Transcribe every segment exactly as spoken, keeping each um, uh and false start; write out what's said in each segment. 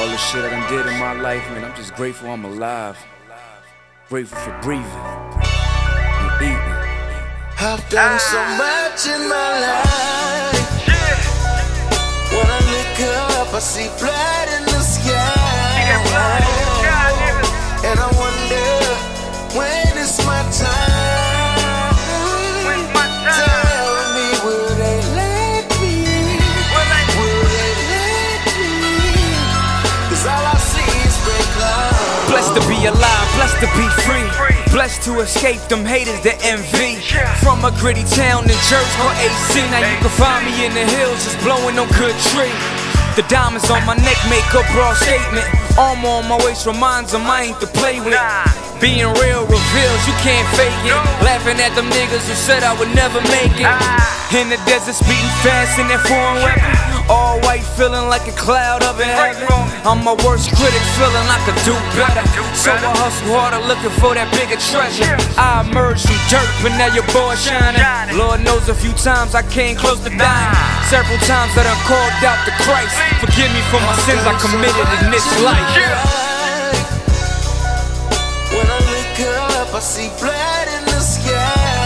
all the shit I done did in my life, man, I'm just grateful I'm alive. Grateful for breathing and eating. I've done so much in my life. When I look up, I see blood in the sky. And I wonder, when is my time? Tell me, will they let me? Will they let me? Cause all I see is red clouds. Blessed to be alive, blessed to be free, blessed to escape them haters that envy. From a gritty town in Jerzey called A C. Now you can find me in the hills just blowing on good tree. The diamonds on my neck make a broad statement. Armor on my waist reminds them I ain't to play with. Being real reveals you can't fake it. Laughing at them niggas who said I would never make it. In the desert speeding fast in that foreign weapon. All white feeling like a cloud up in heaven. I'm my worst critic feeling I could do better. So I hustle harder looking for that bigger treasure. I emerged from dirt but now your boy shining. Lord knows a few times I came close to dying. Several times I done called out to Christ. Forgive me for my sins I committed in this life. When I look up, I see blood in the sky.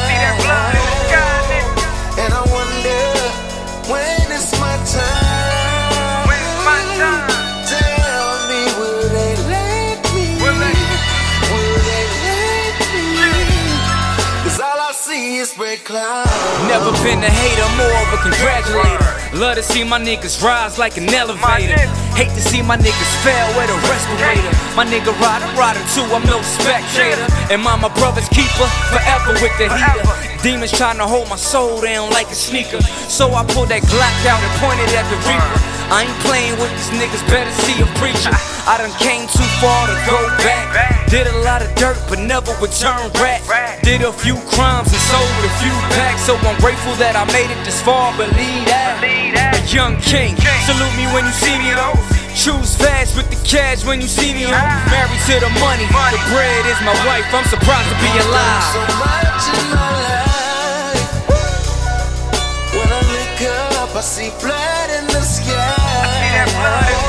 And I wonder, when is my time? Tell me, will they let me? Will they let me? Cause all I see is red clouds. Never been a hater, more of a congratulator. Love to see my niggas rise like an elevator. Hate to see my niggas fail with a respirator. My nigga rider, rider too, I'm no spectator. And my, my brother's keeper, forever with the heater. Demons trying to hold my soul down like a sneaker. So I pulled that Glock out and pointed at the Reaper. I ain't playing with these niggas, better see a preacher. I done came too far to go back. Did a lot of dirt, but never returned rat. Did a few crimes and sold a few packs. So I'm grateful that I made it this far, believe that. A young king, salute me when you see me though. Choose fast with the cash when you see me home. Married to the money, the bread is my wife. I'm surprised to be alive. So much in my life. When I look up, I see blood in the sky.